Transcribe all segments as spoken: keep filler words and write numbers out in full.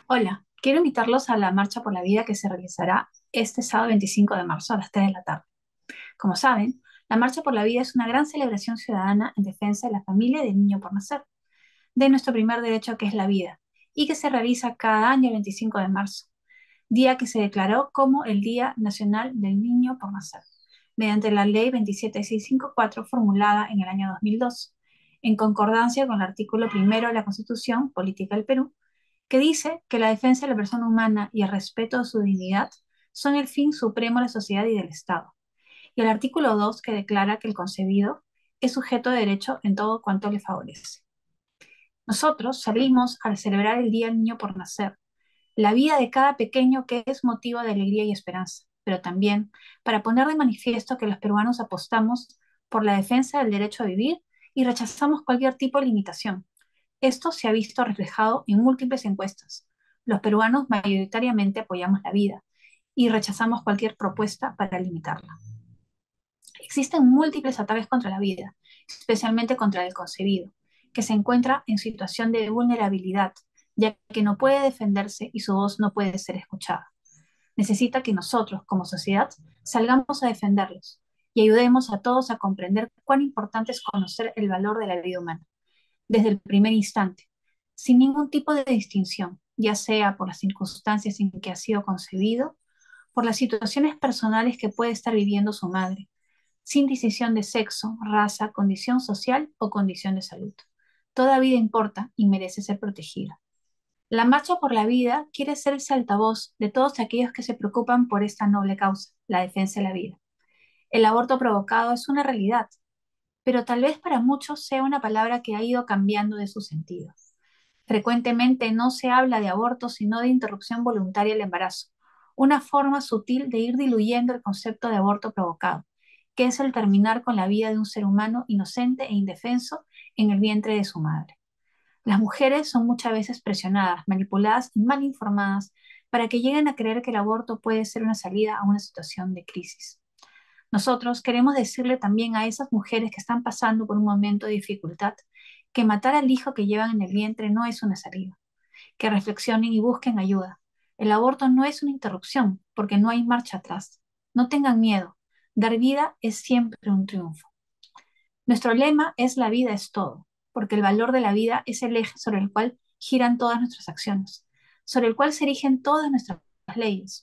Hola, quiero invitarlos a la Marcha por la Vida que se realizará este sábado veinticinco de marzo a las tres de la tarde. Como saben, la Marcha por la Vida es una gran celebración ciudadana en defensa de la familia y del niño por nacer, de nuestro primer derecho que es la vida, y que se realiza cada año el veinticinco de marzo, día que se declaró como el Día Nacional del Niño por Nacer, mediante la Ley veintisiete mil seiscientos cincuenta y cuatro formulada en el año dos mil dos, en concordancia con el artículo primero de la Constitución Política del Perú, que dice que la defensa de la persona humana y el respeto de su dignidad son el fin supremo de la sociedad y del Estado. Y el artículo dos que declara que el concebido es sujeto de derecho en todo cuanto le favorece. Nosotros salimos al celebrar el Día del Niño por Nacer, la vida de cada pequeño que es motivo de alegría y esperanza, pero también para poner de manifiesto que los peruanos apostamos por la defensa del derecho a vivir y rechazamos cualquier tipo de limitación. Esto se ha visto reflejado en múltiples encuestas. Los peruanos mayoritariamente apoyamos la vida y rechazamos cualquier propuesta para limitarla. Existen múltiples ataques contra la vida, especialmente contra el concebido, que se encuentra en situación de vulnerabilidad, ya que no puede defenderse y su voz no puede ser escuchada. Necesita que nosotros, como sociedad, salgamos a defenderlos y ayudemos a todos a comprender cuán importante es conocer el valor de la vida humana desde el primer instante, sin ningún tipo de distinción, ya sea por las circunstancias en que ha sido concebido, por las situaciones personales que puede estar viviendo su madre, sin distinción de sexo, raza, condición social o condición de salud. Toda vida importa y merece ser protegida. La Marcha por la Vida quiere ser ese altavoz de todos aquellos que se preocupan por esta noble causa, la defensa de la vida. El aborto provocado es una realidad, pero tal vez para muchos sea una palabra que ha ido cambiando de su sentido. Frecuentemente no se habla de aborto, sino de interrupción voluntaria del embarazo, una forma sutil de ir diluyendo el concepto de aborto provocado, que es el terminar con la vida de un ser humano inocente e indefenso en el vientre de su madre. Las mujeres son muchas veces presionadas, manipuladas y mal informadas para que lleguen a creer que el aborto puede ser una salida a una situación de crisis. Nosotros queremos decirle también a esas mujeres que están pasando por un momento de dificultad que matar al hijo que llevan en el vientre no es una salida, que reflexionen y busquen ayuda. El aborto no es una interrupción porque no hay marcha atrás. No tengan miedo. Dar vida es siempre un triunfo. Nuestro lema es la vida es todo, porque el valor de la vida es el eje sobre el cual giran todas nuestras acciones, sobre el cual se erigen todas nuestras leyes.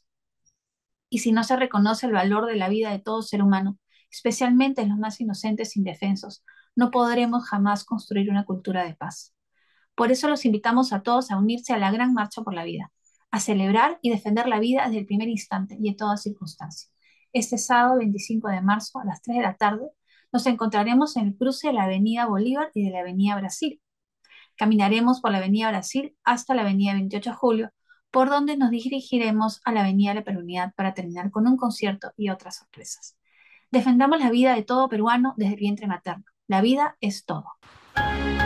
Y si no se reconoce el valor de la vida de todo ser humano, especialmente en los más inocentes e indefensos, no podremos jamás construir una cultura de paz. Por eso los invitamos a todos a unirse a la gran marcha por la vida, a celebrar y defender la vida desde el primer instante y en toda circunstancia. Este sábado veinticinco de marzo a las tres de la tarde nos encontraremos en el cruce de la Avenida Bolívar y de la Avenida Brasil. Caminaremos por la Avenida Brasil hasta la Avenida veintiocho de julio, por donde nos dirigiremos a la Avenida La Peronidad para terminar con un concierto y otras sorpresas. Defendamos la vida de todo peruano desde el vientre materno. La vida es todo.